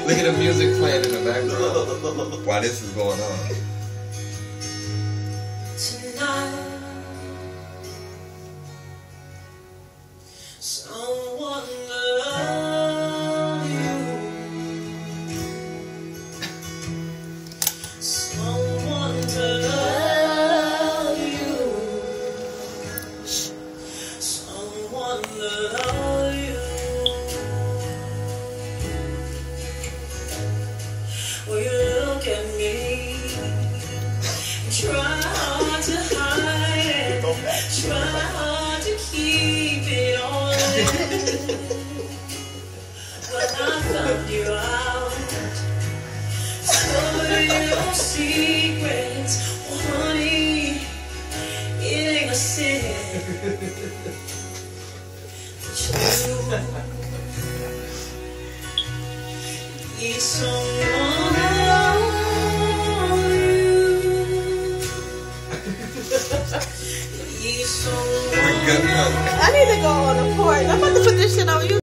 Look at the music playing in the background while this is going on. Tonight, someone love you. Someone to love you. Someone to love you. Well, you look at me, try hard to hide it, try hard to keep it all in. But I found you out, stole your secrets. Oh, honey, it ain't a sin. But you need someone. I need to go on the porch. I'm about to put this shit on you.